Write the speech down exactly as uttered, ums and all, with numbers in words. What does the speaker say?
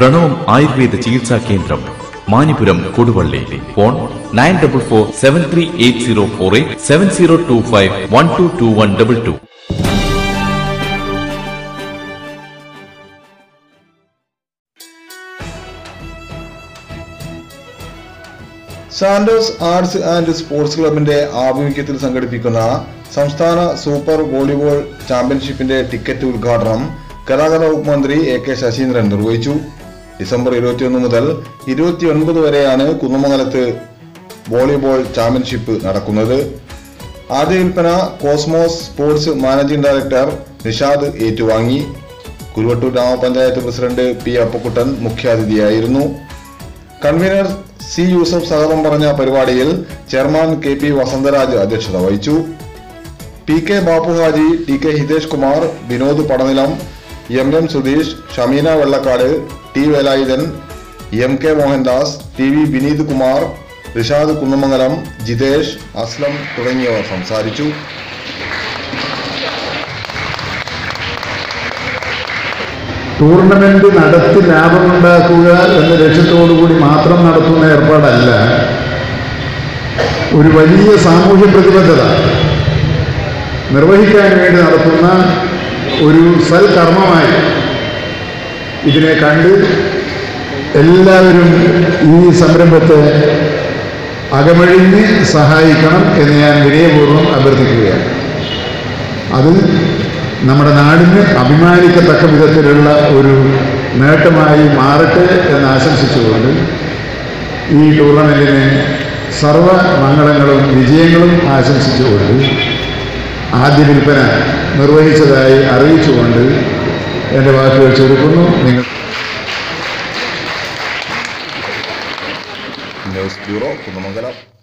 പ്രണവം ആയുർവേദ ചികിത്സാ കേന്ദ്രം, Manipuram, Koduvally. Phone nine double four seven three eight zero four eight seven zero two five one two two one double two. Santos arts and sports ക്ലബിന്റെ ആഭിമുഖ്യത്തിൽ സംഘടിപ്പിക്കുന്ന സംസ്ഥാന super volleyball ചാമ്പ്യൻഷിപ്പിന്റെ ticket ഉദ്ഘാടനം ഗതാഗത വകുപ്പ് മന്ത്രി എ കെ ശശീന്ദ്രൻ നിർവഹിച്ചു. ഡിസംബർ ഇരുപത്തിയൊന്ന് മുതൽ ഇരുപത്തിയൊൻപത് വരെയാണ് കുന്നമംഗലത്ത് വോളിബോൾ ചാമ്പ്യൻഷിപ്പ് നടക്കുന്നത്. ആദ്യ വിൽപ്പന cosmos sports managing director Nishad ഏറ്റുവാങ്ങി. കുരുവട്ടൂർ ഗ്രാമപഞ്ചായത്ത് പ്രസിഡന്റ് പി അപ്പക്കുട്ടൻ മുഖ്യാതിഥിയായിരുന്നു. കൺവീനർ സി യൂസഫ് സ്വാഗതം പറഞ്ഞ പരിപാടിയിൽ ചെയർമാൻ കെ പി വസന്തരാജ് അധ്യക്ഷത വഹിച്ചു. P K Bappuhaji, T K Hitesh Kumar, Vinod Padanilam, M M Sudheesh, Shameena Vellakkad, T Velayudhan, M K Mohandas, T V Vineeth Kumar, Rishad Kunnamangalam, Jithesh, Aslam തുടങ്ങിയവർ സംസാരിച്ചു. ടൂർണമെന്റ് നടത്തി ലാഭമുണ്ടാക്കുക എന്ന ലക്ഷ്യത്തോടുകൂടി മാത്രം നടത്തുന്ന ഏർപ്പാടല്ല, ഒരു വലിയ സാമൂഹ്യ പ്രതിബദ്ധത നിർവഹിക്കാൻ വേണ്ടി നടത്തുന്ന ഒരു സൽക്കർമ്മമായി ഇതിനെ കണ്ട് എല്ലാവരും ഈ സംരംഭത്തെ അകമഴിഞ്ഞ് സഹായിക്കണം എന്ന് ഞാൻ വിനയപൂർവ്വം അഭ്യർത്ഥിക്കുകയാണ്. അത് നമ്മുടെ നാടിന് അഭിമാനിക്കത്തക്ക വിധത്തിലുള്ള ഒരു നേട്ടമായി മാറട്ടെ എന്ന് ആശംസിച്ചുകൊണ്ട് ഈ ടൂർണമെൻറ്റിന് സർവ മംഗളങ്ങളും വിജയങ്ങളും ആശംസിച്ചുകൊണ്ട് ആദ്യ വിൽപ്പന നിർവഹിച്ചതായി അറിയിച്ചുകൊണ്ട് എൻ്റെ വാക്കുകൾ ചുരുക്കുന്നു. നിങ്ങൾ ന്യൂസ് ബ്യൂറോ കുന്നമംഗലം.